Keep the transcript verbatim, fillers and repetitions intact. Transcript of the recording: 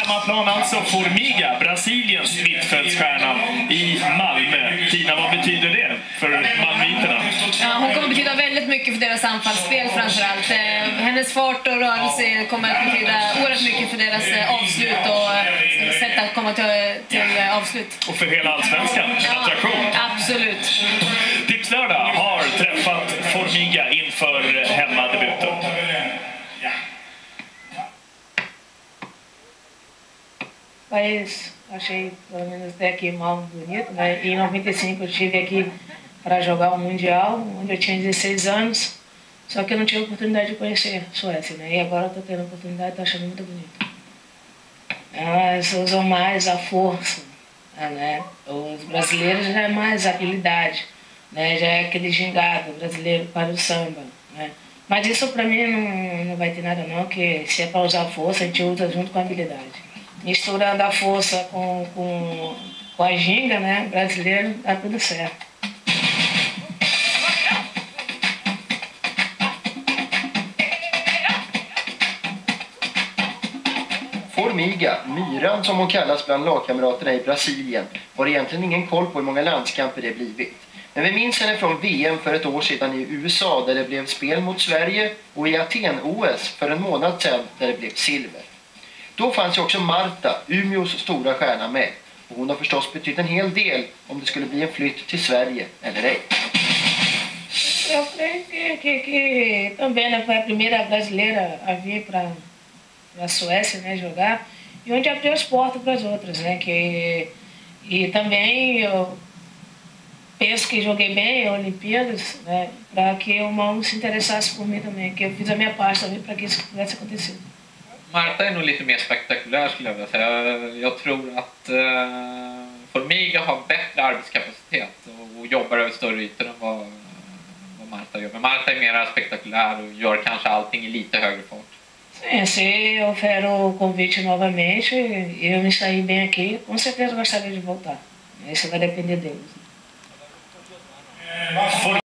hemmaplan alltså Formiga, Brasiliens mittfältsstjärna i Malmö. Tina, vad betyder det för malmöiterna? Ja, hon kommer betyda väldigt mycket för deras anfallsspel framförallt. Hennes fart och rörelse kommer att betyda oerhört mycket för deras avslut och sätt att komma till, till avslut. Och för hela allsvenskan, attraktion. Ja, absolut. Tipslördag har träffat Formiga inför hemmadebuten. Mas achei, pelo menos até aqui, mal bonito, né? E em noventa e cinco eu estive aqui para jogar o Mundial, onde eu tinha dezesseis anos, só que eu não tive a oportunidade de conhecer a Suécia, né? E agora eu estou tendo a oportunidade, estou achando muito bonito. Elas usam mais a força, né? Os brasileiros já é mais a habilidade, né? Já é aquele gingado brasileiro para o samba, né? Mas isso para mim não, não vai ter nada não, que se é para usar a força, a gente usa junto com a habilidade. Misturando a força com, com, com a ginga, né, brasileiro, dá tudo certo. Formiga, myran som hon kallas bland lagkamraterna i Brasilien, har egentligen ingen koll på hur många landskamper det blivit. Men vi minns henne från V M för ett år sedan i U S A där det blev spel mot Sverige och i Aten-O S för en månad sedan där det blev silver. Då fanns ju också Marta, Umeås stora stjärna, med. Och hon har förstås betytt en hel del om det skulle bli en flytt till Sverige eller ej. Eu creio que, que, que também, né, foi a primeira brasileira a vir para a Suécia, né, jogar, e onde abriu as portas para as outras, né, que, e também eu penso que joguei bem em Olimpíadas, né, para que o mundo se interessasse por mim também, que eu fiz a minha parte também para que isso pudesse acontecer. Marta är nog lite mer spektakulär skulle jag vilja säga. Jag tror att uh, Formiga har bättre arbetskapacitet och, och jobbar över större ytor än vad, vad Marta gör. Men Marta är mer spektakulär och gör kanske allting i lite högre fart. Sim, se eu ofero o convite novamente e eu me sair bem aqui, com certeza gostaria de voltar. Isso vai depender deles.